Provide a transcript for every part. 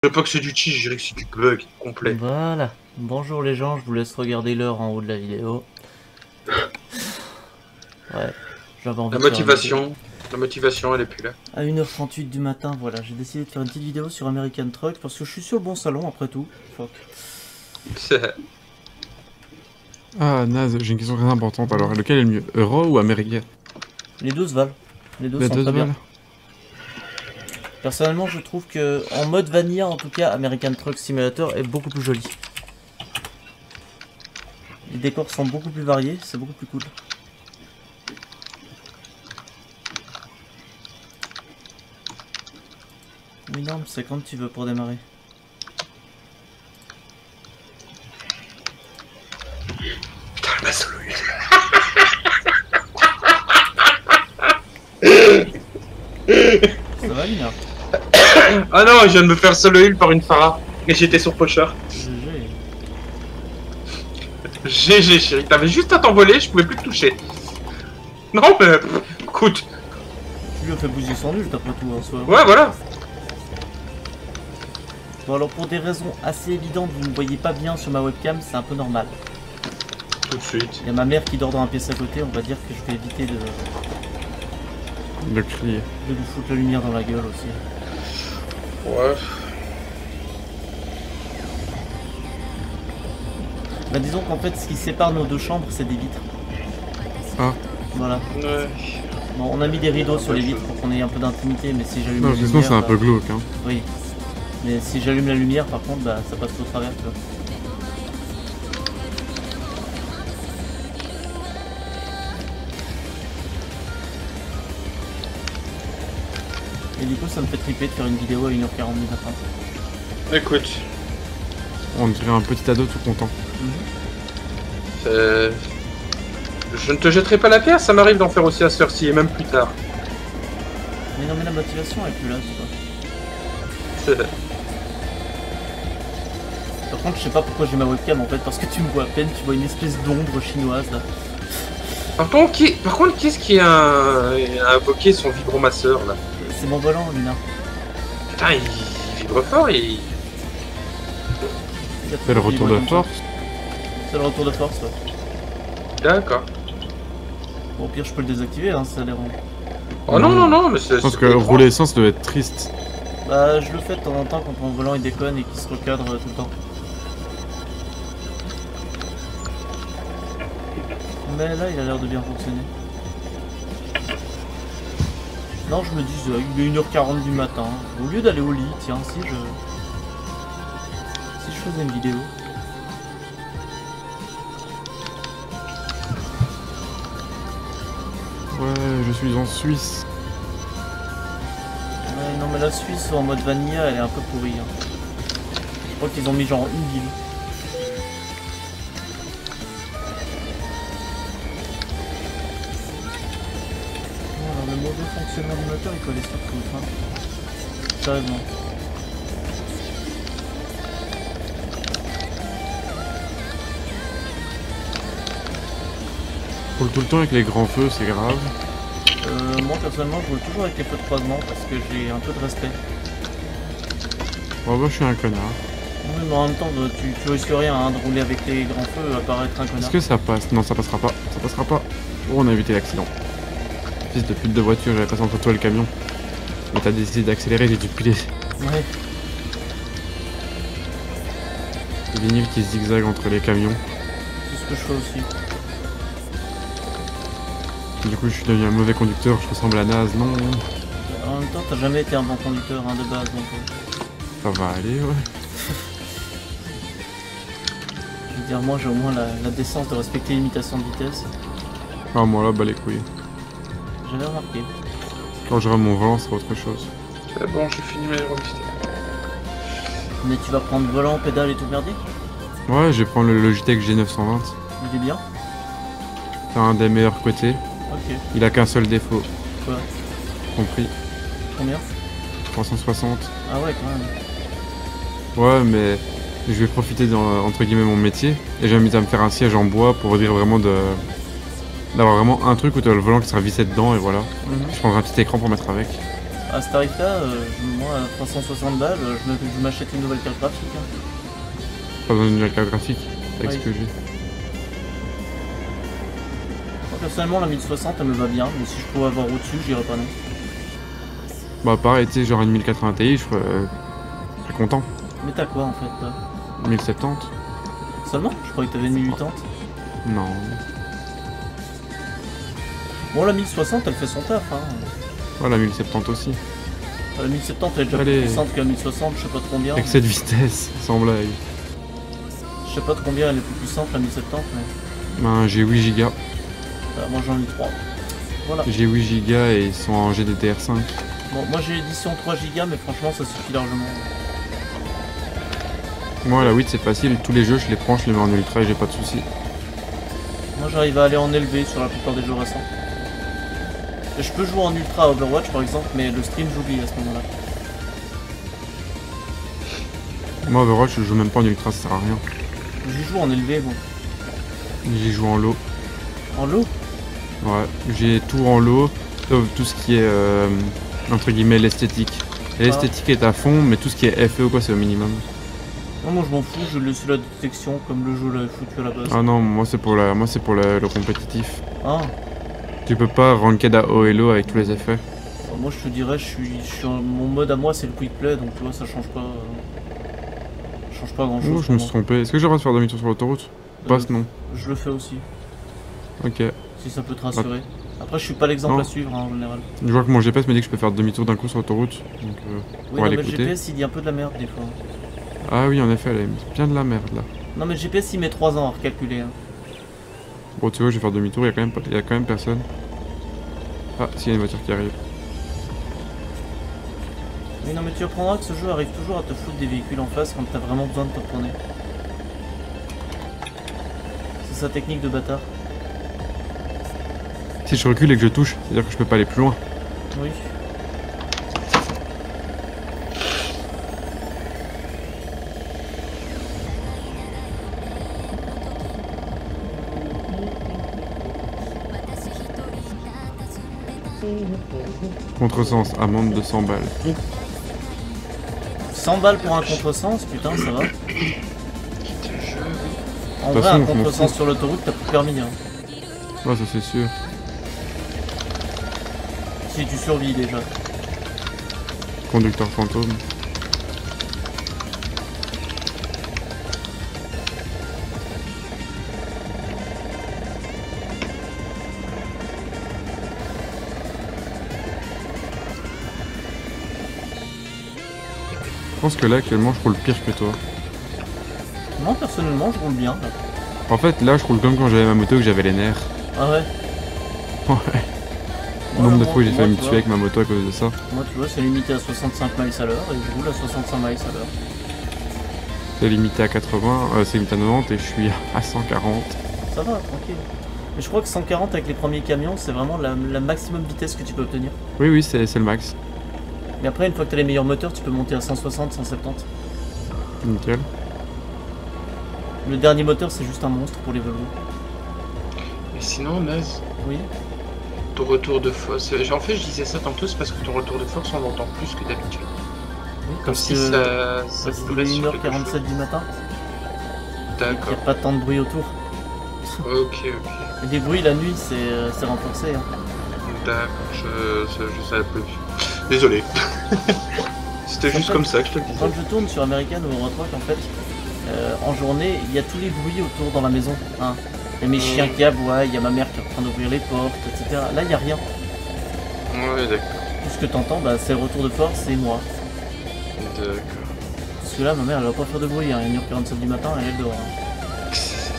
Je veux pas que c'est du cheat, je dirais que c'est du bug complet. Voilà. Bonjour les gens, je vous laisse regarder l'heure en haut de la vidéo. Ouais, j'avais envie de faire une vidéo. La motivation, elle est plus là. À 1h38 du matin, voilà, j'ai décidé de faire une petite vidéo sur American Truck parce que je suis sur le bon salon après tout. Fuck. Ah, naze, j'ai une question très importante. Alors, lequel est le mieux, Euro ou American? Les deux se valent. Les deux Les sont deux très bien. valent. Personnellement, je trouve que en mode vanilla, en tout cas, American Truck Simulator est beaucoup plus joli. Les décors sont beaucoup plus variés, c'est beaucoup plus cool. Oui, non, mais c'est quand tu veux pour démarrer. Putain, ma solo Ça va, Lina? Ah non, je viens de me faire solo heal par une Farah. Et j'étais sur Pocher. GG. GG chérie, t'avais juste à t'envoler, je pouvais plus te toucher. Non mais, écoute. Tu lui as fait bouger son nul, d'après tout, en soi. Ouais, voilà. Bon, alors pour des raisons assez évidentes, vous ne voyez pas bien sur ma webcam, c'est un peu normal. Tout de suite. Il y a ma mère qui dort dans un pièce à côté, on va dire que je vais éviter de crier. lui foutre la lumière dans la gueule aussi. Ouais. Bah disons qu'en fait, ce qui sépare nos deux chambres, c'est des vitres. Ah. Voilà. Ouais. Bon, on a mis des rideaux sur les vitres pour qu'on ait un peu d'intimité, mais si j'allume Non, la sinon lumière... c'est un peu glauque, hein. Oui. Mais si j'allume la lumière, par contre, bah ça passe au travers, tu vois. Et du coup, ça me fait triper de faire une vidéo à 1h40 du matin. Écoute. On dirait un petit ado tout content. Je ne te jetterai pas la pierre, ça m'arrive d'en faire aussi à cette heure-ci, et même plus tard. Mais non, mais la motivation elle est plus là, tu vois. Par contre, je sais pas pourquoi j'ai ma webcam en fait, parce que tu me vois à peine, tu vois une espèce d'ombre chinoise là. Par contre, qui est-ce qui a invoqué son vibromasseur là? C'est mon volant, Lina. Putain, il vibre fort et... C'est le retour de force. C'est le retour de force, ouais. D'accord. Bon, au pire, je peux le désactiver, hein, si ça dérange. Oh non, non, non, mais c'est... Je pense que rouler essence doit être triste. Bah, je le fais de temps en temps quand mon volant il déconne et qu'il se recadre tout le temps. Mais là, il a l'air de bien fonctionner. Non, je me dis, il est 1h40 du matin. Au lieu d'aller au lit, tiens, si je faisais une vidéo. Ouais, je suis en Suisse. Ouais, non, mais la Suisse en mode vanilla, elle est un peu pourrie. Hein. Je crois qu'ils ont mis genre une ville. Alors, le mauvais fonctionnement du moteur, il faut aller sur tout. Hein. Sérieusement. Roule tout le temps avec les grands feux, c'est grave. Moi personnellement je roule toujours avec les feux de croisement parce que j'ai un peu de respect. Oh bah je suis un connard. Oui, mais en même temps tu risques rien hein, de rouler avec les grands feux à paraître un connard. Est-ce que ça passe? Non, ça passera pas. Ça passera pas. Oh, on a évité l'accident. Fils de pute de voiture, j'avais passé entre toi et le camion. Mais t'as décidé d'accélérer, j'ai dû piler. Ouais. Les lignes qui zigzaguent entre les camions. C'est ce que je fais aussi. Du coup, je suis devenu un mauvais conducteur, je ressemble à naze, non. En même temps t'as jamais été un bon conducteur hein, de base donc... Ça va aller, ouais. Je veux dire moi j'ai au moins la décence de respecter l'imitation de vitesse. Ah, moi là, bah les couilles. J'avais remarqué. Quand j'aurai mon volant, ce sera autre chose. C'est bon, j'ai fini mes remistés. Mais tu vas prendre volant, pédale et tout merdique? Ouais, je vais prendre le Logitech G920. Il est bien? C'est un des meilleurs côtés. Ok. Il a qu'un seul défaut. Quoi? Compris. Combien? 360. Ah ouais quand même. Ouais, mais je vais profiter entre guillemets mon métier. Et j'ai mis à me faire un siège en bois pour dire vraiment d'avoir vraiment un truc où tu as le volant qui sera vissé dedans et voilà. Je prendrai un petit écran pour mettre avec. à ce tarif-là, moi à 360 balles, je m'achète une nouvelle carte graphique. Hein. Pas besoin d'une nouvelle carte graphique, avec Oui. ce que j'ai. Moi, personnellement, la 1060 elle me va bien, mais si je pouvais avoir au-dessus, j'irais pas non. Bah pareil, tu sais, genre une 1080 Ti, je serais content. Mais t'as quoi en fait toi 1070. Seulement? Je croyais que t'avais une 1080. Non. Bon, la 1060 elle fait son taf. Hein. Voilà, 1070 aussi. La 1070 elle est déjà Allez. plus puissante que la 1060, je sais pas de combien. Avec cette vitesse, sans blague. Je sais pas de combien elle est plus puissante la 1070, mais Ben, j'ai 8 Go. moi j'en ai 3. Voilà. J'ai 8 Go et ils sont en GDDR5. Bon, moi j'ai l'édition 3 Go, mais franchement ça suffit largement. Moi, la 8, c'est facile. Tous les jeux, je les prends, je les mets en ultra et j'ai pas de soucis. Moi j'arrive à aller en élevé sur la plupart des jeux récents. Et je peux jouer en ultra à Overwatch par exemple, mais le stream j'oublie à ce moment-là. Moi, Overwatch, je joue même pas en ultra, ça sert à rien. J'y joue en élevé, bon. J'y joue en low. En low? Ouais, j'ai tout en low, sauf tout ce qui est, entre guillemets, l'esthétique. Et l'esthétique est à fond, mais tout ce qui est FE ou quoi, c'est au minimum. Non, moi je m'en fous, je laisse la détection comme le jeu l'a foutu à la base. Ah non, moi c'est pour le compétitif. Ah, Tu peux pas ranked à haut et low avec tous les effets. bah, moi je te dirais, mon mode à moi c'est le quick play, donc tu vois ça change pas grand Oh, chose. je me suis trompé. Est-ce que j'ai le droit de faire demi-tour sur l'autoroute? Passe, non. Je le fais aussi, Ok. si ça peut te rassurer. Après je suis pas l'exemple Non. à suivre hein, en général. Je vois que mon GPS me dit que je peux faire demi-tour d'un coup sur l'autoroute. Donc, Oui, on non, va mais le l'écouter. GPS il dit un peu de la merde des fois. Ah oui, en effet, elle est bien de la merde là. Non mais le GPS il met 3 ans à recalculer. Hein. Bon, tu vois, je vais faire demi-tour, il y a quand même personne. Ah, s'il y a une voiture qui arrive. Mais non mais tu apprendras que ce jeu arrive toujours à te foutre des véhicules en face quand t'as vraiment besoin de te retourner. C'est sa technique de bâtard. Si je recule et que je touche, c'est-à-dire que je peux pas aller plus loin. Oui. Contresens, amende de 100 balles. 100 balles pour un contresens, putain ça va. Quitte le jeu. En De toute vrai, façon, un je m'en contresens fous. sur l'autoroute, t'as plus permis. Hein. Ouais, ça c'est sûr. Si tu survis déjà. Conducteur fantôme. Je pense que là actuellement je roule pire que toi. Moi personnellement, je roule bien. Là. En fait là je roule comme quand j'avais ma moto et que j'avais les nerfs. Ah ouais. Ouais. Le nombre de moi- fois où j'ai moi, failli me tu tuer vois, avec ma moto à cause de ça. Moi, tu vois, c'est limité à 65 miles à l'heure et je roule à 65 miles à l'heure. C'est limité à 80, c'est limité à 90 et je suis à 140. Ça va, tranquille. Mais je crois que 140 avec les premiers camions, c'est vraiment la maximum vitesse que tu peux obtenir. Oui oui c'est le max. Mais après, une fois que tu as les meilleurs moteurs, tu peux monter à 160, 170. Nickel. Le dernier moteur, c'est juste un monstre pour les Volvo. Mais sinon, Naz, Oui. ton retour de force. En fait, je disais ça tantôt, c'est parce que ton retour de force, on l'entend plus que d'habitude. Oui, Comme parce si que ça parce qu'il vibrait est sur quelque 1h47 chose. du matin. Il n'y D'accord. a pas tant de bruit autour. Ok. Et les bruits la nuit, c'est renforcé. Hein. D'accord. Je savais plus. Désolé. C'était juste fait, comme ça que je te le disais. Quand je tourne sur American ou Eurotrack, en fait, en journée, il y a tous les bruits autour dans la maison. Hein. Il y a mes chiens qui aboient, il y a ma mère qui est en train d'ouvrir les portes, etc. Là, il n'y a rien. Ouais, d'accord. Tout ce que tu entends, bah, c'est le retour de force et moi. D'accord. Parce que là, ma mère, elle va pas faire de bruit. Hein. Il est 1h47 du matin, elle est dehors. Hein.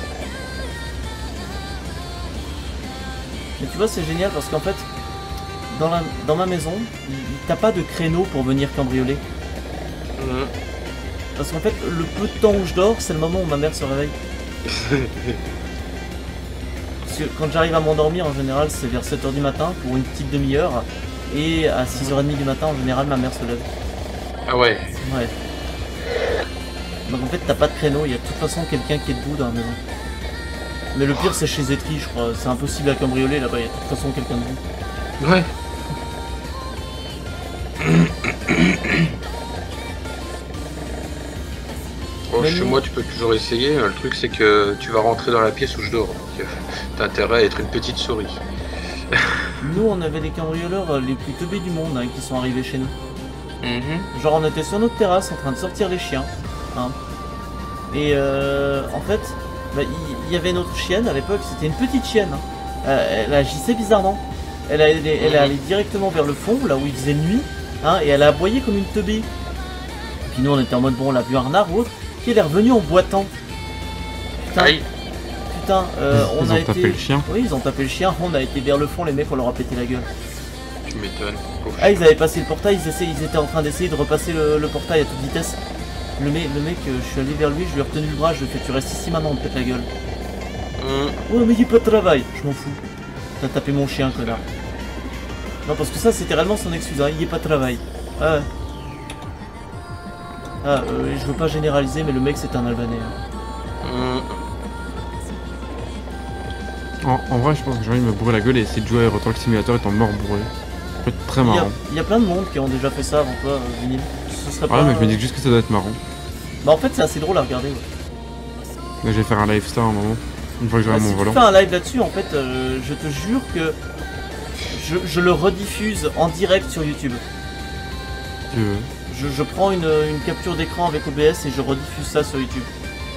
Mais tu vois, c'est génial parce qu'en fait, dans ma maison, t'as pas de créneau pour venir cambrioler. Mhm. Parce qu'en fait, le peu de temps où je dors, c'est le moment où ma mère se réveille. Parce que quand j'arrive à m'endormir, en général, c'est vers 7h du matin pour une petite demi-heure. Et à 6h30 du matin, en général, ma mère se lève. Ah ouais. Ouais. Donc en fait, t'as pas de créneau, il y a de toute façon quelqu'un qui est debout dans la maison. Mais le pire, c'est chez Zetri, je crois. C'est impossible à cambrioler là-bas, il y a de toute façon quelqu'un debout. Ouais. Oh, Mais chez nous- moi, tu peux toujours essayer. Le truc, c'est que tu vas rentrer dans la pièce où je dors. Donc, t'as intérêt à être une petite souris. Nous, on avait les cambrioleurs les plus teubés du monde hein, qui sont arrivés chez nous. Mhm. Genre, on était sur notre terrasse en train de sortir les chiens. Hein. Et en fait, bah, il y avait notre chienne à l'époque, c'était une petite chienne. Hein. Elle agissait bizarrement. Elle est allée directement vers le fond, là où il faisait nuit, hein, et elle a aboyé comme une teubée. Puis nous, on était en mode bon, on l'a vu un renard ou autre, puis elle est revenue en boitant. Putain, Aïe. putain, on Ils a ont été. tapé le chien. Oui, ils ont tapé le chien, on a été vers le fond, les mecs, on leur a pété la gueule. Tu m'étonnes. Pauvre Ah, ils avaient passé le portail, ils étaient en train d'essayer de repasser le portail à toute vitesse. Le mec, je suis allé vers lui, je lui ai retenu le bras, je lui ai fait tu restes ici maintenant, on te pète la gueule. chien. Ouais mais il n'y a pas de travail, je m'en fous. T'as tapé mon chien, connard. Non parce que ça c'était réellement son excuse, hein. Il n'y a pas de travail. Ah ouais. Ah, je veux pas généraliser mais le mec c'est un Albanais. Hein. En vrai, je pense que j'ai envie de me bourrer la gueule et essayer de jouer à Euro Truck Simulator étant mort bourré. Ça peut être très marrant. Il y a plein de monde qui ont déjà fait ça avant toi, Vinyle. Ce serait Ah pas... ouais, mais je me dis juste que ça doit être marrant. Bah en fait c'est assez drôle à regarder. Ouais. Là, je vais faire un live star à un moment. Une fois que j'aurai Bah, mon si tu volant. fais un live là-dessus, en fait, je te jure que je le rediffuse en direct sur YouTube. Si tu veux. Je prends une capture d'écran avec OBS et je rediffuse ça sur YouTube.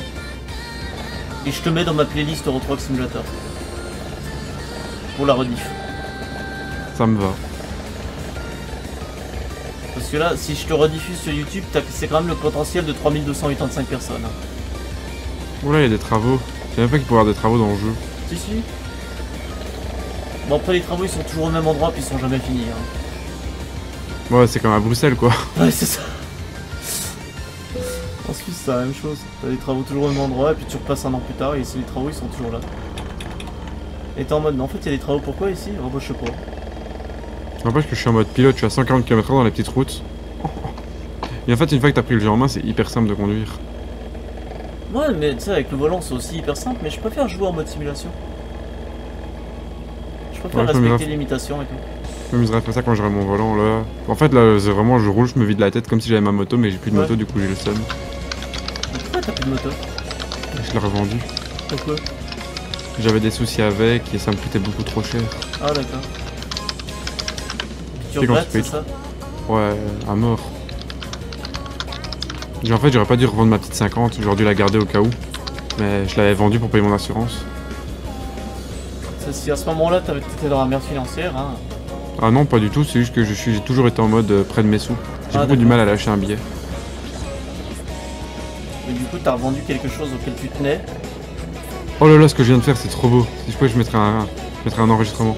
Et je te mets dans ma playlist Euro Truck Simulator. Pour la rediff. Ça me va. Parce que là, si je te rediffuse sur YouTube, c'est quand même le potentiel de 3285 personnes. Hein. Oula, il y a des travaux. Je savais même pas qu'il pouvait y avoir des travaux dans le jeu. Si, si. Bon, après, les travaux ils sont toujours au même endroit puis ils sont jamais finis. Hein. Ouais, c'est comme à Bruxelles quoi. Ouais, c'est ça. En Suisse, c'est la même chose. T'as des travaux toujours au même endroit et puis tu repasses un an plus tard et ici, les travaux ils sont toujours là. Et t'es en mode, mais en fait, il y a des travaux pourquoi ici? Oh, bah, je sais pas. N'empêche que je suis en mode pilote, je suis à 140 km/h dans les petites routes. Et en fait, une fois que t'as pris le jeu en main, c'est hyper simple de conduire. Ouais, mais tu sais, avec le volant, c'est aussi hyper simple, mais je préfère jouer en mode simulation. Je préfère Ouais, je me respecter ref- les limitations et tout. Je m'amuserais à faire ça quand j'aurai mon volant là. En fait, là, c'est vraiment, je roule, je me vide la tête comme si j'avais ma moto, mais j'ai plus de Ouais. moto, du coup, j'ai le seum. Mais pourquoi t'as plus de moto? Je l'ai revendu. Pourquoi? J'avais des soucis avec et ça me coûtait beaucoup trop cher. Ah, d'accord. Tu C'est quand regrettes, tu c'est payes ça? Ouais, à mort. En fait, j'aurais pas dû revendre ma petite 50, j'aurais dû la garder au cas où. Mais je l'avais vendue pour payer mon assurance. Si à ce moment-là, t'étais dans la merde financière, hein. Ah non, pas du tout, c'est juste que j'ai toujours été en mode près de mes sous. J'ai Ah, beaucoup du d'accord. mal à lâcher un billet. Mais du coup, t'as revendu quelque chose auquel tu tenais. Oh là là, ce que je viens de faire, c'est trop beau. Si je pouvais, je mettrais un enregistrement.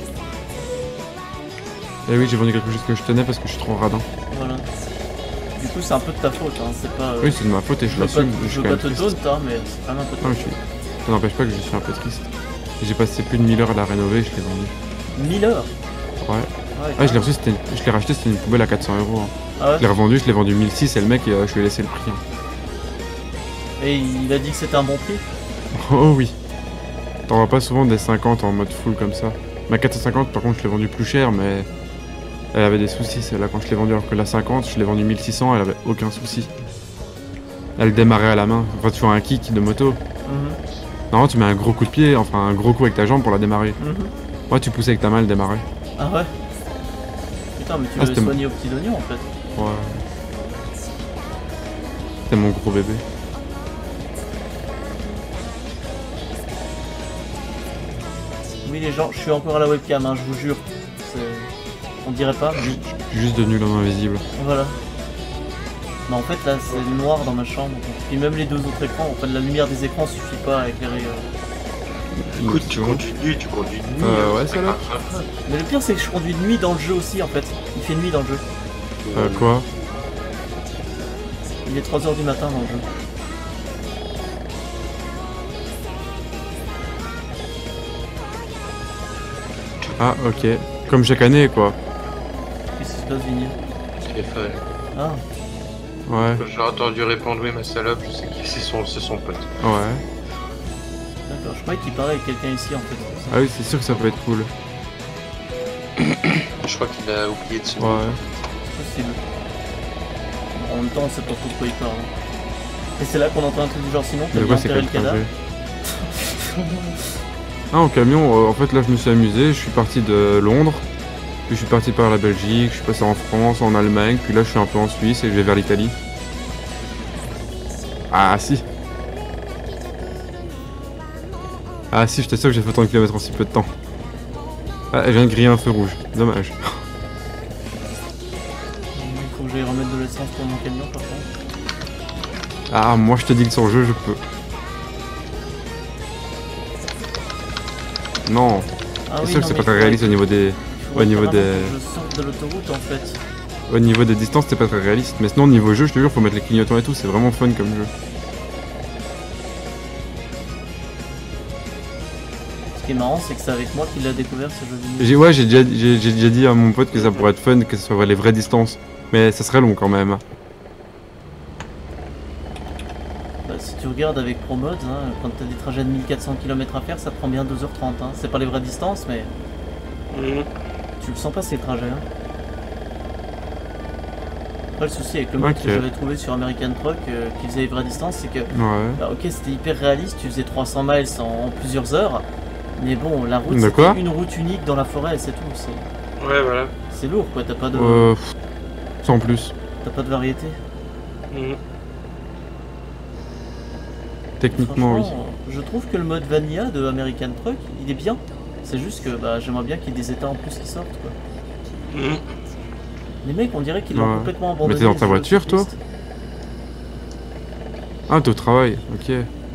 Eh oui, j'ai vendu quelque chose que je tenais parce que je suis trop radin. Voilà. Du coup, c'est un peu de ta faute, hein. C'est pas. Oui, c'est de ma faute et je l'assume. je suis veux quand pas même te triste. taunt, hein, mais c'est quand même un peu de Ah, ta mais ça n'empêche pas que je suis un peu triste. J'ai passé plus de 1000 heures à la rénover, je l'ai vendu. faute. 1000 heures. Ouais. Ouais, Ah, je l'ai reçu, je l'ai racheté, c'était une poubelle à 400 €. Hein. Ah Je l'ai ouais. revendu, je l'ai vendu 1006 et le mec, je lui ai laissé le prix. Hein. Et il a dit que c'était un bon prix. Oh oui. T'en vois pas souvent des 50 en mode full comme ça. Ma 450 par contre je l'ai vendue plus cher mais elle avait des soucis celle-là quand je l'ai vendue alors que la 50 je l'ai vendue 1600 elle avait aucun souci. Elle démarrait à la main. Enfin tu vois un kick de moto. Non tu mets un gros coup de pied, enfin un gros coup avec ta jambe pour la démarrer. Ouais tu poussais avec ta main elle démarrait. Ah ouais. Putain, mais tu Ah, l'avais c'était- soigné au petit oignon en fait. Ouais. C'était mon gros bébé. Oui, les gens, je suis encore à la webcam, hein, je vous jure. C'est- On dirait pas, mais Je suis juste devenu l'homme invisible. voilà. Mais en fait, là, c'est noir dans ma chambre. Puis même les deux autres écrans, en fait, la lumière des écrans suffit pas à éclairer. Écoute, Si tu veux. conduis de nuit. Ouais, ça là. Mais le pire, c'est que je conduis de nuit dans le jeu aussi, en fait. Il fait nuit dans le jeu. Quoi? Il est 3h du matin dans le jeu. Ah ok. Comme chaque année quoi. Qu'est-ce qui se passe, Vigny? Téléphone. Ah, Ouais. Quand j'ai entendu répondre oui ma salope, je sais que c'est son pote. Ouais. d'accord. Je croyais qu'il parlait avec quelqu'un ici, en fait. Ah oui c'est sûr que ça peut être cool. Je crois qu'il a oublié de se Ouais. C'est possible. en même temps on sait pas trop de quoi il parle. Et c'est là qu'on entend un truc du genre sinon De t'as quoi bien c'est enterré quel le cadavre. trajet? Ah, en camion, en fait là je me suis amusé, je suis parti de Londres, puis je suis parti par la Belgique, je suis passé en France, en Allemagne, puis là je suis un peu en Suisse et je vais vers l'Italie. Ah si. Ah si, je t'assure que j'ai fait autant de kilomètres en si peu de temps. Ah, je viens de griller un feu rouge, dommage. Il faut que j'aille remettre de l'essence pour mon camion par contre. Ah, moi je te dis que sur le jeu je peux. Non, Ah c'est oui, sûr que non, c'est mais pas très il réaliste au niveau des... faudrait au niveau carrément des- que je sorte de l'autoroute en fait. Au niveau des distances c'est pas très réaliste, mais sinon au niveau jeu je te jure faut mettre les clignotants et tout, c'est vraiment fun comme jeu. Ce qui est marrant c'est que c'est avec moi qu'il a découvert ce jeu vidéo. J'ai déjà dit à mon pote que ça pourrait être fun, que ce soit les vraies distances, mais ça serait long quand même. Bah, si tu regardes avec ProMods, hein, quand t'as des trajets de 1400 km à faire, ça te prend bien 2h30. Hein. C'est pas les vraies distances, mais Mhm. tu le sens pas ces trajets. Hein. Après, le souci avec le mode Ok. que j'avais trouvé sur American Truck qui faisait les vraies distances, c'est que Ouais. bah, ok, c'était hyper réaliste, tu faisais 300 miles en plusieurs heures, mais bon, la route De c'était quoi une route unique dans la forêt, c'est tout. Ouais, voilà. C'est lourd quoi, t'as pas de Sans plus. variété. Mhm. Techniquement oui. Franchement, je trouve que le mode Vanilla de American Truck, il est bien. C'est juste que bah, j'aimerais bien qu'il y ait des états en plus qui sortent quoi. Mhm. Les mecs, on dirait qu'ils l'ont Ouais. complètement abandonné. Mais t'es dans ce ta jeu, voiture, c'est toi triste. Ah, t'es au travail, ok.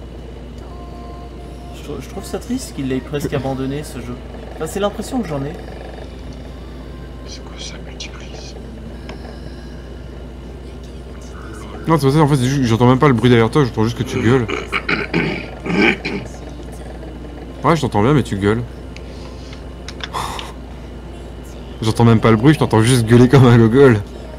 Je trouve ça triste qu'il l'ait presque abandonné ce jeu. Enfin, c'est l'impression que j'en ai. C'est quoi ça, multiprise? Non, c'est pas ça, en fait, c'est juste que j'entends même pas le bruit derrière toi, j'entends juste que tu gueules. Ouais, je t'entends bien, mais tu gueules. J'entends même pas le bruit, je t'entends juste gueuler comme un gogol.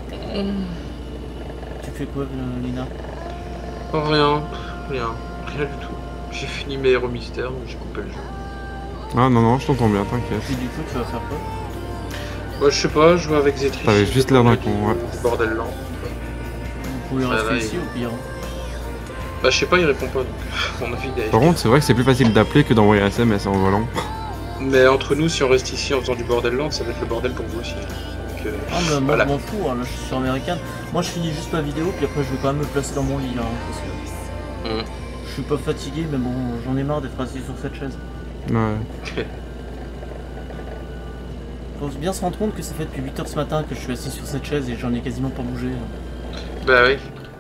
Tu fais quoi, Lina? Oh, rien. Rien du tout. J'ai fini mes héros mystères, donc j'ai coupé le jeu. Ah non, non, je t'entends bien, t'inquiète. Et du coup, tu vas faire quoi? Moi, je sais pas, je joue avec Zetri. T'avais juste l'air d'un con, ouais. Bordel lent. Vous pouvez Ah, rester là, ici au pire. Bah, je sais pas, il répond pas, donc mon avis il est- Par contre, c'est vrai que c'est plus facile d'appeler que d'envoyer un SMS en volant. Mais entre nous, si on reste ici en faisant du bordel lent, ça va être le bordel pour vous aussi. Donc, Ah, mais moi voilà. je m'en fous, hein. Là je suis sur American. Moi je finis juste ma vidéo, puis après je vais quand même me placer dans mon lit là. Hein, parce que Mhm. je suis pas fatigué, mais bon, j'en ai marre d'être assis sur cette chaise. Ouais. Faut bien se rendre compte que ça fait depuis 8h ce matin que je suis assis sur cette chaise et j'en ai quasiment pas bougé. Hein. Bah oui.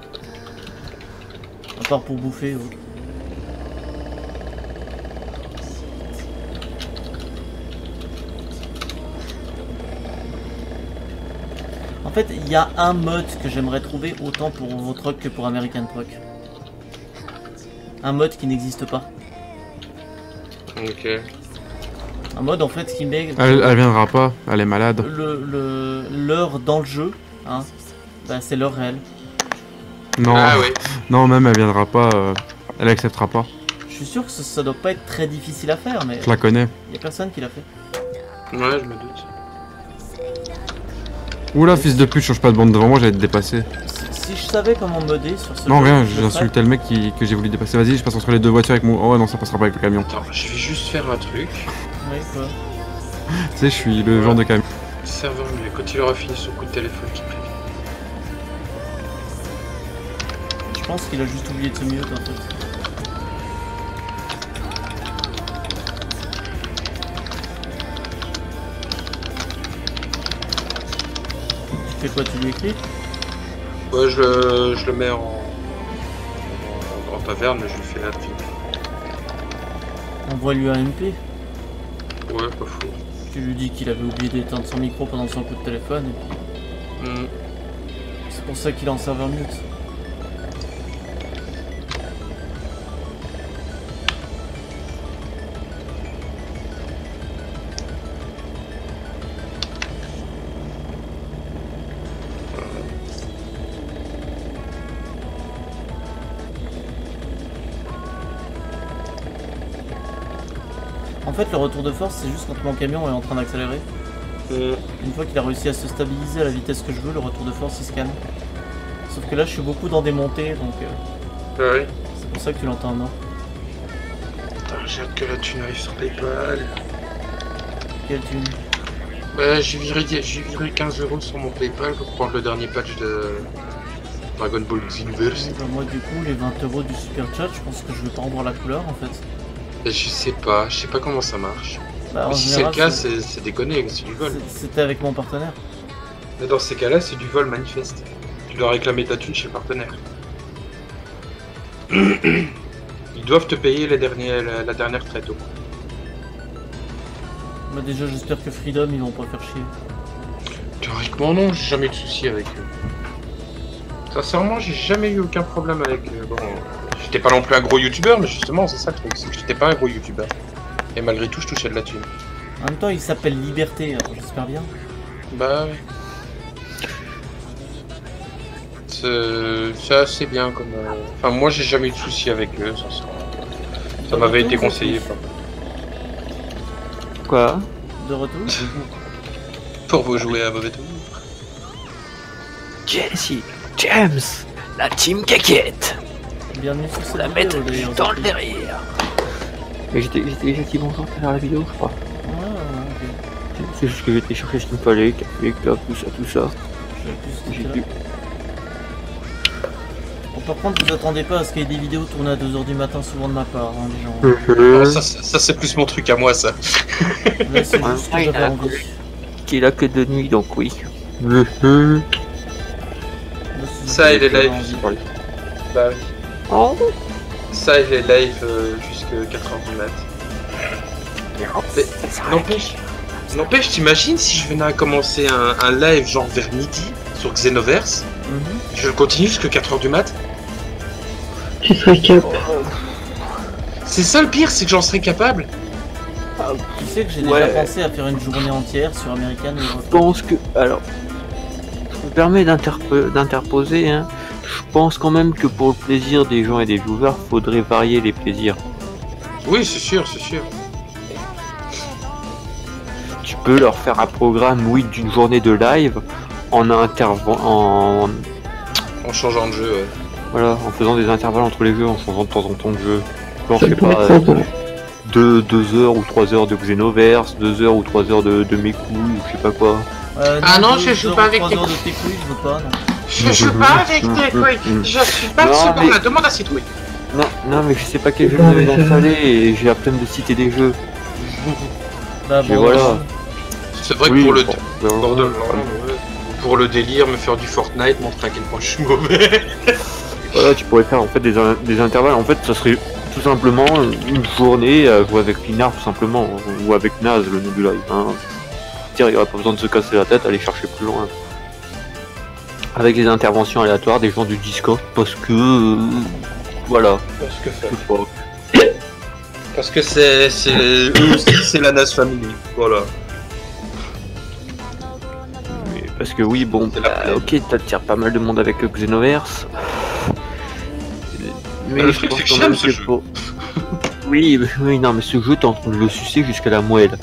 À part pour bouffer. Ouais. En fait, il y a un mode que j'aimerais trouver autant pour Eurotruck que pour American Truck. Un mode qui n'existe pas. Ok. Un mode en fait qui met Elle viendra pas, elle est malade. l'heure dans le jeu. Hein, bah, c'est l'heure réelle. Non, Ah oui. non, même elle viendra pas, elle acceptera pas. Je suis sûr que ça doit pas être très difficile à faire, mais Je la connais. il y a personne qui l'a fait. Ouais, je me doute. Oula, fils de pute, change pas de bande devant moi, j'allais te dépasser. Si je savais comment modder sur ce Non, jeu, rien, je le ferais. j'insultais le mec que j'ai voulu dépasser. Vas-y, je passe entre les deux voitures avec mon. Oh non, ça passera pas avec le camion. Attends, je vais juste faire un truc. Oui, quoi. Tu sais, je suis le genre de camion. Serveur muet, quand il aura fini son coup de téléphone, qui prévient. Je pense qu'il a juste oublié de se mute en fait. Tu fais quoi, tu lui écris? Ouais, je le mets en taverne, mais je lui fais la vie. Envoie-lui un MP. Ouais, pas fou. Tu lui dis qu'il avait oublié d'éteindre son micro pendant son coup de téléphone et puis Mhm. c'est pour ça qu'il est en serveur mute. En fait, le retour de force, c'est juste quand mon camion est en train d'accélérer. Mhm. Une fois qu'il a réussi à se stabiliser à la vitesse que je veux, le retour de force il se calme. Sauf que là, je suis beaucoup dans des montées, donc Ouais. c'est pour ça que tu l'entends, non? Attends, j'ai hâte que la thune arrive sur PayPal. Quelle thune? Ouais, j'ai viré 15 € sur mon PayPal pour prendre le dernier patch de Dragon Ball Xenoverse. Bah, moi, du coup, les 20 € du super chat, je pense que je vais pas en voir la couleur en fait. Et je sais pas comment ça marche. Bah, en Mais si c'est le général, cas, c'est déconné, c'est du vol. c'était avec mon partenaire. Mais dans ces cas-là, c'est du vol manifeste. Tu dois réclamer ta thune chez le partenaire. Ils doivent te payer la dernière traite au moins. Bah, déjà, j'espère que Freedom ils vont pas faire chier. Théoriquement non, j'ai jamais eu de soucis avec eux. Sincèrement, j'ai jamais eu aucun problème avec eux. Bon, j'étais pas non plus un gros youtubeur, mais justement, c'est ça le truc, c'est que j'étais pas un gros youtubeur. Et malgré tout, je touchais de la thune. En même temps, il s'appelle Liberté, alors j'espère bien. Bah ouais. C'est assez bien comme... Enfin, moi, j'ai jamais eu de soucis avec eux, sincèrement. Ça m'avait été conseillé. Quoi? De retour? Pour vous jouer à mauvais tour. Jesse, James, la team caquette. Bienvenue sur cette La vidéo, mettre d'ailleurs, dans le Zaki. derrière. Mais j'étais déjà dit bonjour à la vidéo, je crois. Ah, ok. C'est juste que j'étais chercher ce qu'il me fallait, café, clope, tout ça. J'ai J'ai plus vu. Bon, par contre, vous attendez pas à ce qu'il y ait des vidéos tournées à 2h du matin, souvent de ma part, hein, les gens. Oh, ça c'est plus mon truc à moi, ça. Là, c'est juste que j'avais envie. Qui est là que de nuit, donc oui. Là, c'est Ça, juste il est que j'avais live. envie. Bah oui. Oh. Ça, il est live jusqu'à 4h du mat. Mais n'empêche, t'imagines si je venais à commencer un live genre vers midi sur Xenoverse, Mhm. je le continue jusqu'à 4h du mat. Tu serais cap. C'est ça le pire, c'est que j'en serais capable. Tu sais que j'ai Ouais. déjà pensé à faire une journée entière sur American et Je pense que... Alors... Je me permets d'interposer, hein. Je pense quand même que pour le plaisir des gens et des viewers, faudrait varier les plaisirs. Oui, c'est sûr, c'est sûr. Tu peux leur faire un programme, oui, d'une journée de live en en En changeant de jeu, ouais. voilà, en faisant des intervalles entre les jeux, en changeant de temps en temps de jeu. Genre, je sais pourrait pas, être sympa. 2 heures ou 3 heures de Xenoverse, 2 heures ou 3 heures de mes couilles, ou je sais pas quoi. Ah non, je joue pas avec 3 tes heures de tes couilles, je veux pas, non. Je joue pas avec tes couilles. Je suis pas Non, le second, mais- la demande à citrouille. Non, mais je sais pas quel jeu vous avez installé et j'ai la peine de citer des jeux. Bah Et bon, voilà. C'est vrai que Oui, pour le bon, bordel, pour le délire, me faire du Fortnite, montrer à quel point je suis mauvais. Voilà, tu pourrais faire en fait des intervalles. En fait, ça serait tout simplement une journée à jouer avec Linard, tout simplement, ou avec Naz, le nom du live. Hein. Il n'y aurait pas besoin de se casser la tête, aller chercher plus loin. Avec des interventions aléatoires des gens du Discord, parce que voilà. Parce que Je sais pas. Parce que eux aussi, c'est la NAS Family. Voilà. Mais parce que oui, bon, C'est la bah, plaine. ok, t'attires pas mal de monde avec Xenoverse. Mais Le je truc, pense c'est que quand j'aime même ce que jeu. pour- Oui, non, mais ce jeu, t'es en train de le sucer jusqu'à la moelle.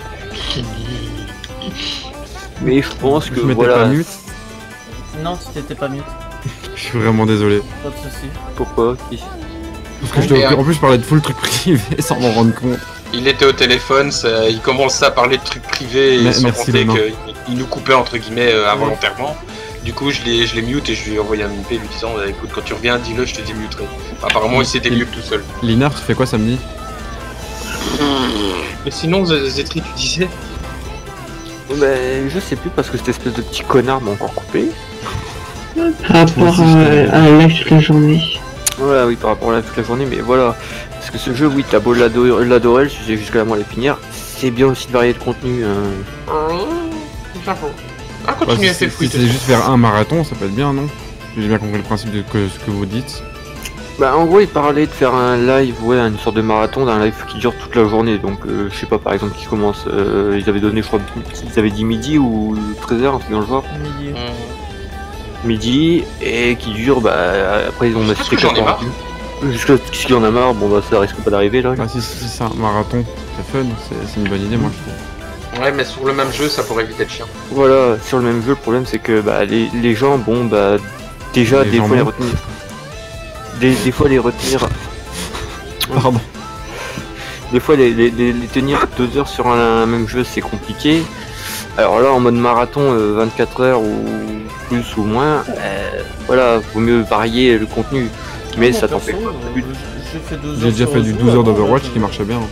Mais je pense que Je m'étais voilà. pas mute. non, tu t'étais pas mute, Je suis vraiment désolé. pas de soucis. Pourquoi Parce que en plus, je parlais de full truc privé sans m'en rendre compte. Il était au téléphone, il commençait à parler de trucs privés et sans Merci, compter Léna. qu'il nous coupait entre guillemets involontairement. Du coup, je l'ai mute et je lui ai envoyé un MP lui disant écoute, quand tu reviens, dis-le, je te démuterai. Apparemment, il s'était mute tout seul. Linar, tu fais quoi samedi? Mais sinon, Zetri, tu disais Ben, je sais plus parce que cette espèce de petit connard m'a encore coupé. Par rapport à la live toute la journée. Voilà, oui, par rapport à toute la journée, mais voilà. Parce que ce jeu, oui, t'as beau l'adorer, je suis jusqu'à la moelle épinière, c'est bien aussi de varier de contenu. J'avoue. Ah, Bah, continue à si faire si fouiller. c'est juste faire un marathon, ça peut être bien, non? J'ai bien compris le principe de ce que vous dites. Bah, en gros, il parlait de faire un live, ouais, une sorte de marathon, d'un live qui dure toute la journée. Donc, je sais pas, par exemple, qui commence, ils avaient donné, je crois, ils avaient dit midi ou 13h, un truc dans le genre. Midi. Midi, et qui dure, bah, après ils ont Jusqu'à ce que j'en ai marre. Jusqu'à ce qu'il y en a marre, bon bah ça risque pas d'arriver là. Ah, si c'est un marathon, c'est fun, c'est une bonne idée, moi je trouve. Ouais, mais sur le même jeu, ça pourrait vite être chiant. Voilà, sur le même jeu, le problème c'est que bah, les gens, bon bah, Déjà, Les des fois jambons. les retenir. Des fois les retenir. Pardon. Des fois les tenir 2 heures sur un même jeu c'est compliqué. Alors là en mode marathon 24 heures ou plus ou moins, voilà, vaut mieux varier le contenu. Mais Moi, ça perso, t'empêche pas. j'ai fait 2 heures. J'ai déjà sur fait du Ozu, 12 heures avant, d'Overwatch là, qui marchait bien.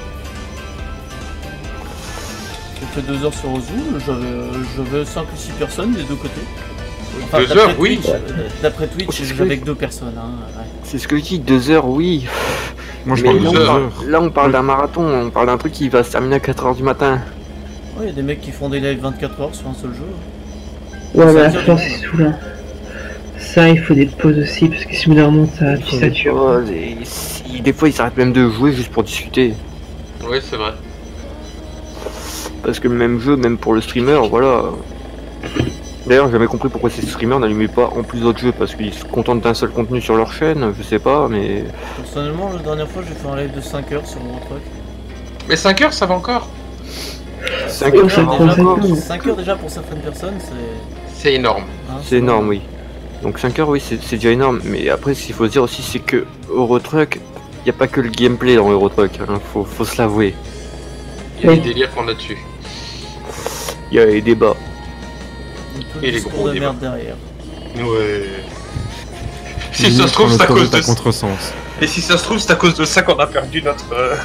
J'ai fait 2 heures sur Ozu, j'avais 5 ou 6 personnes des deux côtés. 2 d'après heures, oui. Twitch, D'après Twitch, C'est ce j'avais que- que 2 personnes. Hein, ouais. C'est ce que je dis, 2 heures oui. Moi je Mais parle de là, 12 heures. heures. là on parle d'un marathon, on parle d'un truc qui va se terminer à 4 heures du matin. Ouais, y a des mecs qui font des lives 24 heures sur un seul jeu. Ouais, Ça mais à tire force, du c'est saoulant. Ça, il faut des pauses aussi, parce que si au bout d'un moment, tu satures. Ouais, des fois ils s'arrêtent même de jouer juste pour discuter. Oui, c'est vrai. Parce que le même jeu, même pour le streamer, voilà. D'ailleurs, j'ai jamais compris pourquoi ces streamers n'allumaient pas en plus d'autres jeux, parce qu'ils se contentent d'un seul contenu sur leur chaîne, je sais pas, mais. Personnellement, la dernière fois, j'ai fait un live de 5 heures sur Eurotruck. Mais 5 heures, ça va encore. 5 heures, heures, ça c'est prend encore. 5 heures. 5 heures déjà pour certaines personnes, c'est. C'est énorme. hein, C'est énorme, oui. Donc 5 heures, oui, c'est déjà énorme. Mais après, ce qu'il faut se dire aussi, c'est que Eurotruck, il n'y a pas que le gameplay dans Eurotruck, hein, faut se l'avouer. Il y a Oui. des délires qu'on a dessus. Il y a les débats. Un peu Et de les discours gros de débats. merde derrière. Ouais. Si ça se trouve, c'est à cause de à contresens. Et si ça se trouve, c'est à cause de ça qu'on a perdu notre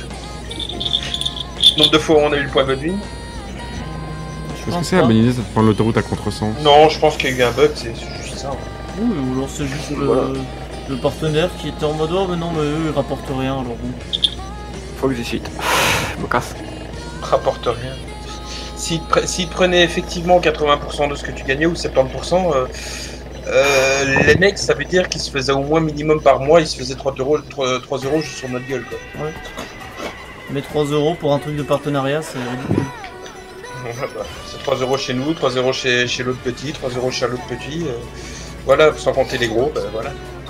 nombre de fois où on a eu le point de vie. Je Est-ce que pense c'est la pas. bonne idée ça, de prendre l'autoroute à contresens? Non, je pense qu'il y a eu un bug, c'est juste ça. Oui, ou alors c'est juste Voilà. le partenaire qui était en mode oh mais non mais eux ils rapportent rien alors bon. Faut que j'hésite. Je me casse. Rapporte rien. S'ils te prenaient effectivement 80% de ce que tu gagnais ou 70%, les mecs, ça veut dire qu'ils se faisaient au moins minimum par mois, ils se faisaient 3 euros juste sur notre gueule quoi. Ouais. Mais 3 euros pour un truc de partenariat c'est ridicule. Voilà. C'est 3 euros chez nous, 3 euros chez l'autre petit, 3 euros chez l'autre petit. Voilà, sans compter les gros, ben voilà.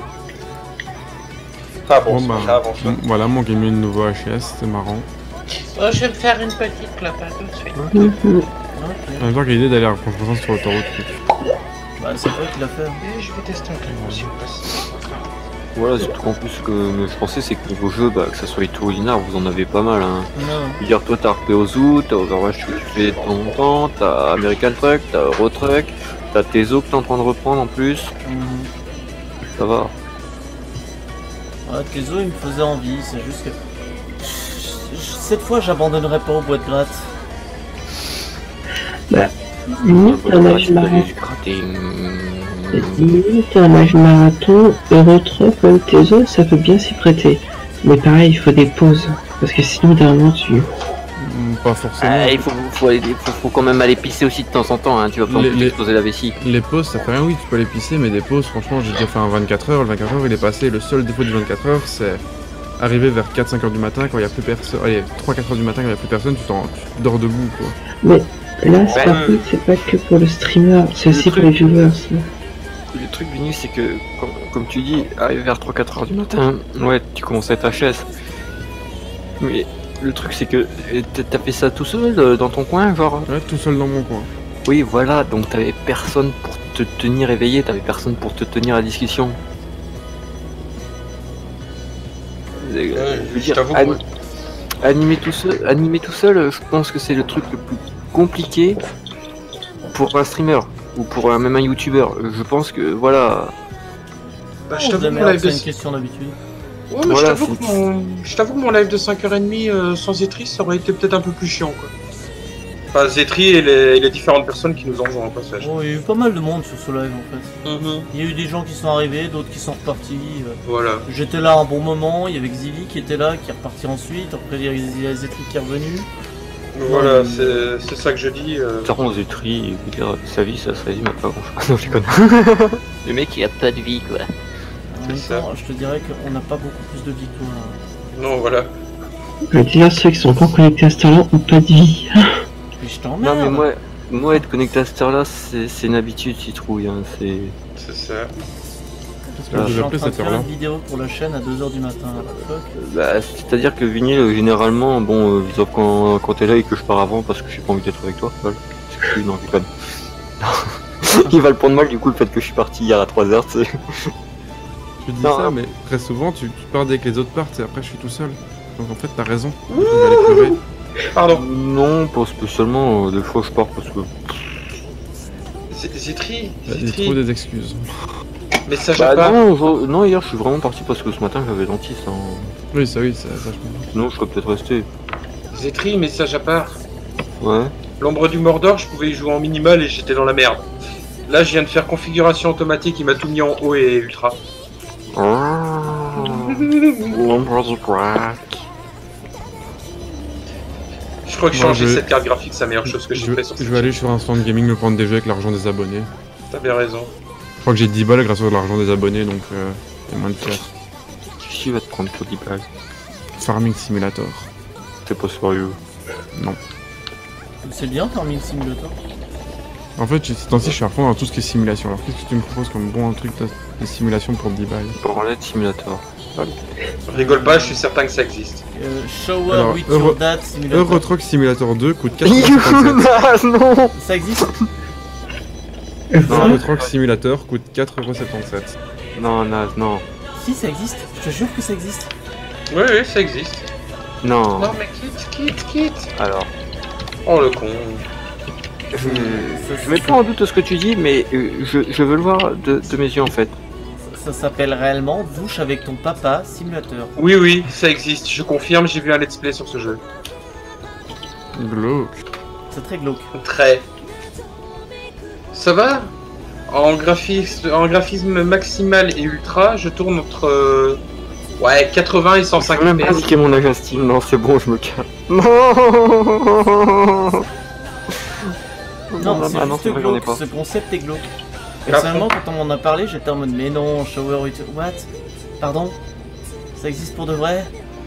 Ah bon, Bon c'est bah, pas grave, en fait. voilà, mon game une nouveau HS, c'est marrant. Je vais me faire une petite clope tout de suite. Mhm. Ok. En même temps, quelle idée d'aller à contresens sur l'autoroute. Bah c'est toi qui l'as fait. Et je vais tester un truc aussi. Voilà, surtout qu'en plus, ce que je pensais, c'est que niveau jeu, bah, que ça soit les tours linéaires, vous en avez pas mal. Hein. Non. Je veux dire, toi, t'as RP Ozu, t'as Overwatch que tu fais de temps en temps, t'as American Truck, t'as Eurotruck, t'as Tezo que t'es en train de reprendre en plus. Mhm. Ça va. Ouais, tes os ils me faisaient envie, c'est juste que. Cette fois j'abandonnerai pas aux boîtes grattes. Limite, un Voilà, match tu peux aller marathon. se gratter. Limite, un match marathon, Eurotruck, même tes os, ça peut bien s'y prêter. Mais pareil, il faut des pauses. Parce que sinon, d'un moment, tu. Pas forcément. Ah, faut quand même aller pisser aussi de temps en temps, hein. Tu vas pas non plus Les- exploser la vessie. Les pauses, ça fait rien, oui, tu peux les pisser, mais des pauses, franchement, j'ai déjà fait un 24 heures. Le 24 heures, il est passé. Le seul défaut du 24 heures, c'est arriver vers 4-5 heures du matin quand il y a plus personne. Allez, 3-4 heures du matin quand il y a plus personne, tu dors debout, quoi. Mais là, Ouais. par contre, c'est pas que pour le streamer, c'est aussi pour les viewers. ça. Le truc, Vini, c'est que, comme tu dis, arriver vers 3-4 heures du matin, ouais, tu commences à être HS. Mais le truc, c'est que t'as fait ça tout seul dans ton coin, genre. Ouais, tout seul dans mon coin. Oui, voilà, donc t'avais personne pour te tenir éveillé, t'avais personne pour te tenir à discussion. Je veux je dire, t'avoue que animer tout seul, je pense que c'est le truc le plus compliqué pour un streamer ou pour même un youtubeur. Je pense que voilà. bah, Oh, de merde, c'est une question d'habitude. Ouais, mais Voilà, je t'avoue que mon live de 5h30 sans Zetri, ça aurait été peut-être un peu plus chiant, quoi. Enfin, Zetri et les différentes personnes qui nous en jouent en passage. Oh, il y a eu pas mal de monde sur ce live en fait. Il y a eu des gens qui sont arrivés, d'autres qui sont repartis. Voilà. J'étais là un bon moment, il y avait Xili qui était là, qui est reparti ensuite. Après, il y a Zetri qui est revenu. Voilà, c'est ça que je dis. Taron Zetri, je veux dire, sa vie, ça se résume à pas grand chose. Non, je déconne. Le mec, il a pas de vie, quoi. En même ça. temps, je te dirais qu'on n'a pas beaucoup plus de vie que toi. Non, voilà. Je veux dire, ceux qui sont encore connectés à ce temps-là ont pas de vie. Puis je Non, t'emmerde. mais moi, être connecté à cette heure-là, c'est une habitude, citrouille. Hein, c'est. C'est ça. Parce Je que suis j'ai en appelé train de cette faire heure-là. une vidéo pour la chaîne à 2h du matin. Fuck. Bah, c'est-à-dire que vinyle, généralement, bon, sauf quand t'es là et que je pars avant parce que j'ai pas envie d'être avec toi, voilà. C'est que je suis, non, je déconne. Il va le prendre mal du coup le fait que je suis parti hier à 3h, tu sais. Je dis Non. ça, mais très souvent, tu pars dès que les autres partent et après je suis tout seul. Donc en fait, t'as raison. Je vais aller pleurer. Pardon. Non, pas spécialement, des fois je pars parce que... Zitri, Il y a Zitri, trop des excuses. message à Bah part. non, hier je suis vraiment parti parce que ce matin j'avais dentiste, hein. Oui, ça, je comprends. Sinon je serais peut-être resté. Zitri, message à part. Ouais. L'ombre du Mordor, je pouvais y jouer en minimal et j'étais dans la merde. Là, je viens de faire configuration automatique, il m'a tout mis en haut et ultra. Je crois que Moi, changer je- cette carte graphique, c'est la meilleure chose que j'ai fait sur Je ce vais aller sur un stand gaming me prendre des jeux avec l'argent des abonnés. T'avais raison. Je crois que j'ai 10 balles grâce à l'argent des abonnés, donc c'est moins de faire. Qui va te prendre pour 10 balles? Farming Simulator. T'es pas sérieux. Non. C'est bien Farming Simulator. En fait, ces temps-ci, je suis à fond dans tout ce qui est simulation. Alors qu'est-ce que tu me proposes comme bon truc de simulation pour 10 balles? Branlette Simulator. Rigole pas, je suis certain que ça existe. Shower Alors, with your dad Simulator. Euro Truck Simulator 2 coûte 4,77€. Non. Ça existe? Non, Euro Truck Simulator coûte 4,77€. Non, Naz, non. Si, ça existe. Je te jure que ça existe. Oui, oui, ça existe. Non. Non, mais quitte. Alors, Oh le con. je mets pas en doute ce que tu dis, mais je veux le voir de mes yeux en fait. Ça s'appelle réellement Douche avec ton papa Simulateur. Oui, oui, ça existe, je confirme, j'ai vu un let's play sur ce jeu. Glauque. C'est très glauque. Très. Ça va en graphisme maximal et ultra, je tourne entre 80 et Je 105 peux même pas FPS. indiquer mon âge à Steam, non c'est bon, je me calme. Non. Non, c'est ah non, juste c'est vrai, j'en ai glauque. pas. Ce concept est glauque. Et Personnellement, quand on m'en a parlé, j'étais en mode mais non, Shower with... What? Pardon? Ça existe pour de vrai?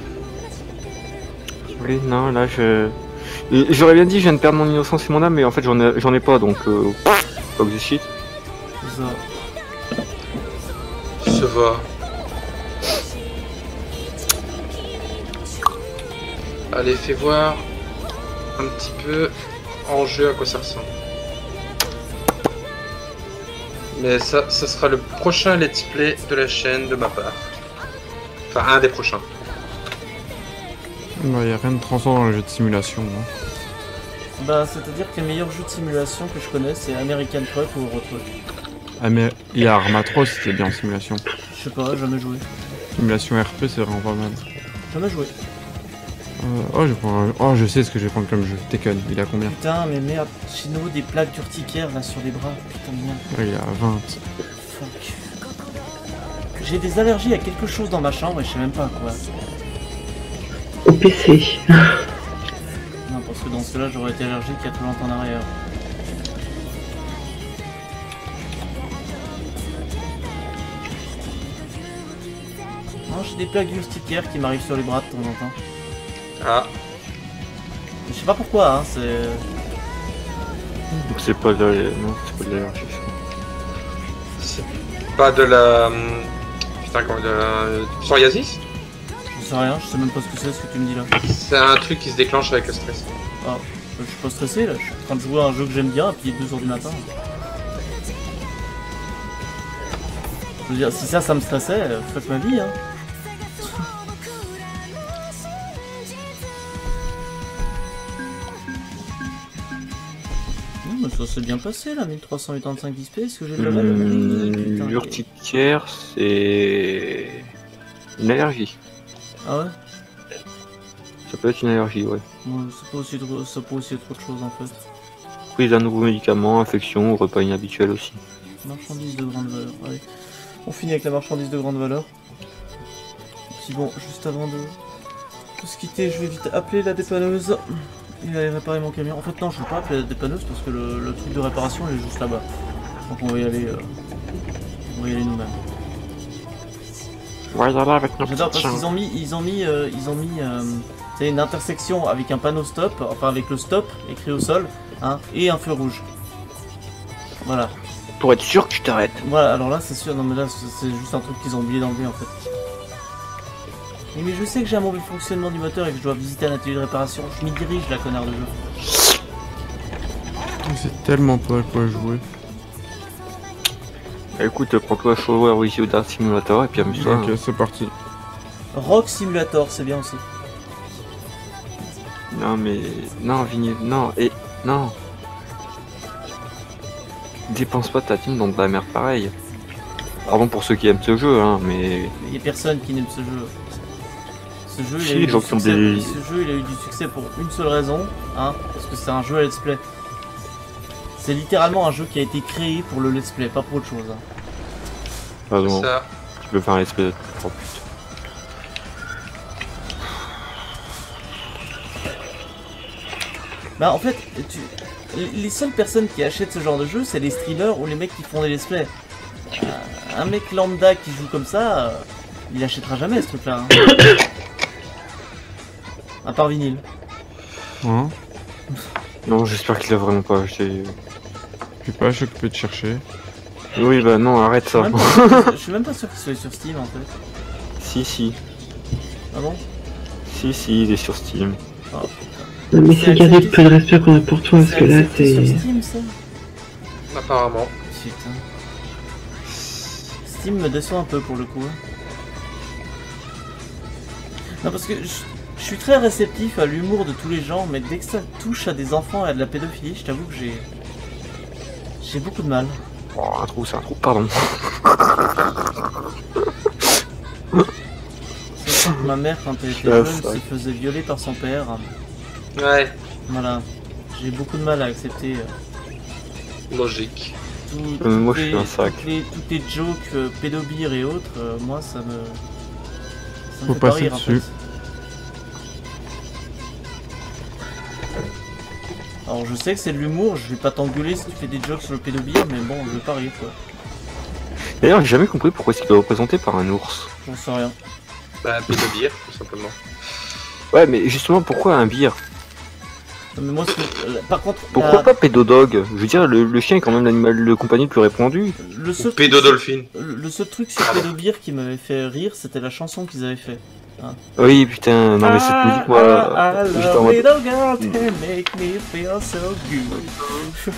Oui, non, là j'aurais bien dit je viens de perdre mon innocence et mon âme, mais en fait j'en ai pas, donc fuck this shit. Ça. Ça va. Allez, fais voir un petit peu en jeu à quoi ça ressemble. Mais ça sera le prochain let's play de la chaîne de ma part. Enfin, un des prochains. Bah, y a rien de transcendant dans les jeux de simulation. Hein. Bah, c'est-à-dire que les meilleurs jeux de simulation que je connais, c'est American Truck ou Euro Truck. Ah, mais il y a Arma 3 c'était bien en simulation. Je sais pas, jamais joué. Simulation RP, c'est vraiment pas mal. Jamais joué. Je sais ce que je vais prendre comme jeu. Tekken, il a combien? Putain, mais merde, Chino, des plaques d'urticaire là sur les bras. Putain de merde. Il a 20. Fuck. J'ai des allergies à quelque chose dans ma chambre et je sais même pas à quoi. Au PC. Non, parce que dans ce cas-là, j'aurais été allergique il y a trop longtemps en arrière. Non, j'ai des plaques d'urticaire qui m'arrivent sur les bras de temps en temps. Ah, Je sais pas pourquoi, hein, c'est... Donc c'est pas de non, c'est pas de l'allergie. c'est pas de la... Putain, comment de la... psoriasis? Je sais rien, je sais même pas ce que c'est, ce que tu me dis là. C'est un truc qui se déclenche avec le stress. Ah, je suis pas stressé là, je suis en train de jouer à un jeu que j'aime bien, et puis il est 2h du matin. Je veux dire, si ça me stressait, fuck ma vie, hein. Non, mais ça s'est bien passé là, 1385 XP, est-ce que j'ai le level? Putain, L'urticaire, c'est une allergie. Ah ouais? Ça peut être une allergie, ouais. Ouais, ça peut aussi être autre chose en fait. Prise d'un nouveau médicament, infection ou repas inhabituel aussi. Marchandise de grande valeur, allez. On finit avec la marchandise de grande valeur. Puis bon, juste avant de se quitter, je vais vite appeler la dépanneuse. Il va aller réparer mon camion. En fait non, je ne vais pas appeler la dépanneuse parce que le truc de réparation il est juste là-bas. Donc on va y aller, nous-mêmes. Ouais, là avec nos J'adore petites parce qu'ils ont mis, tu sais, une intersection avec un panneau stop, enfin avec le stop écrit au sol, hein, et un feu rouge. Voilà. pour être sûr que tu t'arrêtes. Voilà, alors là c'est sûr, non mais là c'est juste un truc qu'ils ont oublié d'enlever en fait. Mais je sais que j'ai un mauvais fonctionnement du moteur et que je dois visiter un atelier de réparation. Je m'y dirige la connard de jeu. C'est tellement pas à quoi jouer. Écoute, prends-toi Shower Wii U Dart Simulator et puis amuse-toi. Ok, c'est parti. Rock Simulator, c'est bien aussi. Non mais... Non, Vigny, non, et... Non. Dépense pas ta team dans de la merde pareille. Pardon pour ceux qui aiment ce jeu, hein, mais... Il y a personne qui n'aime ce jeu. Ce jeu, Si, il a eu les gens du qui ont succès. des- Ce jeu, il a eu du succès pour une seule raison, hein, parce que c'est un jeu à let's play. C'est littéralement un jeu qui a été créé pour le let's play, pas pour autre chose. Hein. Pardon, Ça. tu peux faire un espèce de... Oh putain. Bah en fait, les seules personnes qui achètent ce genre de jeu, c'est les streamers ou les mecs qui font des let's play. Un mec lambda qui joue comme ça, il achètera jamais ce truc-là. Hein. À part vinyle. Hein? Non, j'espère qu'il a vraiment pas acheté. Je sais pas, je suis occupé de chercher. Oui, bah non, arrête ça. Je suis même pas sûr qu'il soit sur Steam en fait. Si, Ah bon? si, il est sur Steam. Oh. Non, mais C'est c'est garder accepté. peu de respect qu'on a pour toi, parce que là, accepté t'es... sur Steam ça? Apparemment. Putain. Steam me déçoit un peu pour le coup. Hein. Non parce que je suis très réceptif à l'humour de tous les gens, mais dès que ça touche à des enfants et à de la pédophilie, je t'avoue que j'ai beaucoup de mal. Oh, un trou, c'est un trou, pardon. C'est que ma mère quand elle était Ah, jeune fuck. se faisait violer par son père. Ouais, Voilà. J'ai beaucoup de mal à accepter logique. Moi, je suis un sac. toutes les jokes pédobires et autres, moi ça me Faut fait pas passer rire en dessus. fait. Alors je sais que c'est de l'humour, je vais pas t'engueuler si tu fais des jokes sur le pédobire, mais bon, je vais pas rire quoi. D'ailleurs, j'ai jamais compris pourquoi est-ce qu'il est représenté par un ours. J'en sais rien. Bah, pédobire, tout simplement. Ouais, mais justement, pourquoi un beer? Mais moi, par contre, Pourquoi pas Pédodog? Je veux dire, le chien est quand même l'animal de compagnie le plus répandu. le seul truc, Pédodolphine. le seul truc sur pédobire qui m'avait fait rire, c'était la chanson qu'ils avaient fait. Oui, putain, non mais cette musique, moi... I j'étais en love mode... little girl, they make me feel so good.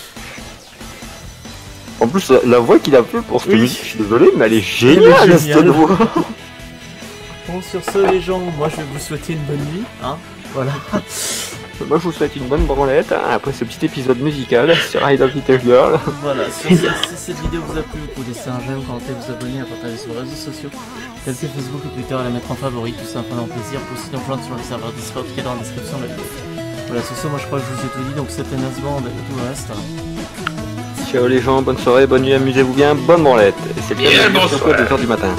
En plus, la voix qu'il a fait pour cette Oui. musique, je suis désolé, mais elle est géniale, est cette géniale. voix. Bon, sur ce, les gens, moi je vais vous souhaiter une bonne nuit, hein. Voilà. Moi, je vous souhaite une bonne branlette, hein, après ce petit épisode musical sur I Love Little Girl. Voilà, si cette vidéo vous a plu, vous pouvez laisser un j'aime, commenter, vous abonner, à partager sur les réseaux sociaux, tels que Facebook et Twitter, à la mettre en favori, tout ça, prenant plaisir. Vous pouvez aussi nous rejoindre sur le serveur Discord qui est dans la description de la vidéo. Voilà, sur ce, moi je crois que je vous ai tout dit, donc c'était Nasband et tout le reste. Ciao les gens, bonne soirée, bonne nuit, amusez-vous bien, bonne branlette. Et c'est bien, Bien, bonne bonsoir. à 2h du matin.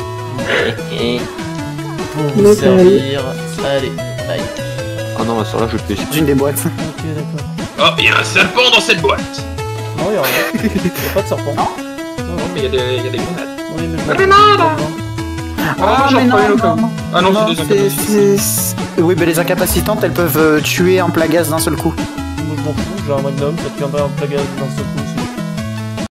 Pour vous Bye bye. servir, allez, bye. Ah non, ça là, je te laisse. Une des boîtes. Ok, d'accord. Oh, il y a un serpent dans cette boîte. Non, y'a rien. Y'a pas de serpent. Non, mais il y a des grenades. Oui, mais Ah, mais non, j'en prends une au cas où. Ah non, c'est des incapacités. Oui, mais les incapacitantes, elles peuvent tuer un plagas d'un seul coup. Moi je m'en fous, j'ai un magnum, ça tue un peu un plagage d'un seul coup.